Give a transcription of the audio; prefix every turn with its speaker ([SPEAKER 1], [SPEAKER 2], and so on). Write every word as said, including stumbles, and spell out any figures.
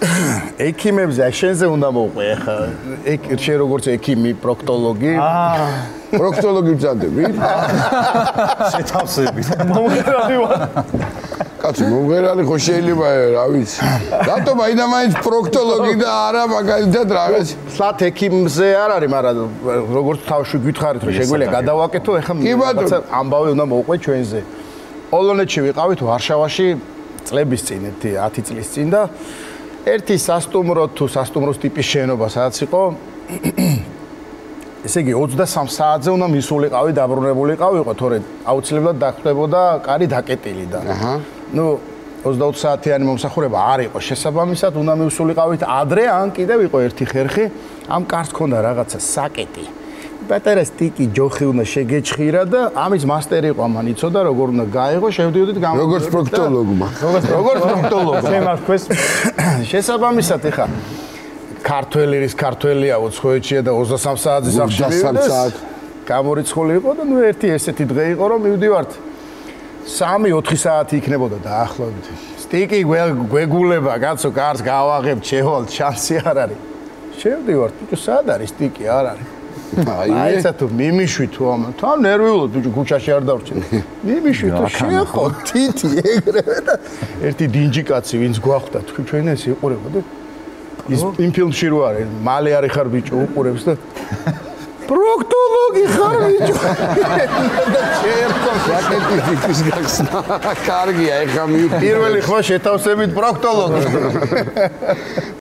[SPEAKER 1] ექიმებზე შენზე უნდა მოყვე ახლა. შენ როგორც ექიმი, პროქტოლოგი.
[SPEAKER 2] აა, პროქტოლოგი ვწადები?
[SPEAKER 3] შეთავსებით. მომღერალი ვარ.
[SPEAKER 2] კაცო, მომღერალი ხო შეიძლება, რა ვიცი. რატომ აიდამაინც პროქტოლოგი და არა მაგალითად რაღაც
[SPEAKER 1] სლათ ექიმზე არ არის, მაგრამ როგორც თავში გითხარით, რომ შეგვიძლია გადავაკეთო, ახლა რაღაცა ამბავი უნდა მოყვე ჩვენზე. პოლონეთში ვიყავით ვარშავაში წლების წინ, ათი წლის წინ და ერთი სასტუმრო თუ სასტუმროს ტიპის შენობა სადაც იყო. ესე იგი ოცდასამ საათზე უნდა მისულიყავი, დაბრუნებულიყავიყო, თორემ აუცილებლად დახვდებოდა კარი დაკეტილი და. აჰა. ნუ ოცდაოთხ საათიანი მომსახურება არ იყო შესაბამისად, უნდა მივსულიყავით ადრე, ან კიდევ იყო ერთი ხერხი, ამ კარს ჰქონდა რაღაცა საკეტი. პატარა სტიკი ჯოხი უნდა შეგეჭხირა და ამის მასტერი იყო, ამან იცოდა როგორ უნდა გაიღო, შევდიოდით გამო.
[SPEAKER 2] როგორც პროქტოლოგმა.
[SPEAKER 1] როგორც პროქტოლოგმა.
[SPEAKER 3] ჩემ თქვეს
[SPEAKER 1] შესაბამისად ეხა ქართველი რის ქართველია უცხოეთშია და ოცდასამ საათზე სახში მივიდეს. გამორიცხული იყო და ნუ ერთი ესეთი დღე იყო რომ მივდივართ. სამი ოთხი საათი იქნებოდა დაახლოებით. სტიკი გვეგულება, კაცო, კარს გავაღებ, შევალ, შანსი არ არის. შევდივართ, ბიჭო, სად არის სტიკი? არ არის. აი ესა თუ მიმიშვი თუ ამ თან ნერვიულად ბიჭო ქუჩაში არ დავრჩენ. მიმიშვი თუ შეხო თითი ეგრევე და ერთი დინჯი კაცი ვინც გვახვდა თქვი ჩვენ ეს იყურება და ის იმ ფილმში რო არის მალე არის ხარ ბიჭო უყურებს და პროქტოლოგი ხარ ბიჭო და შეერთხო საკეთების გახსნა კარგია ეხა მივ პირველი ხმა შეთავსებით პროქტოლოგი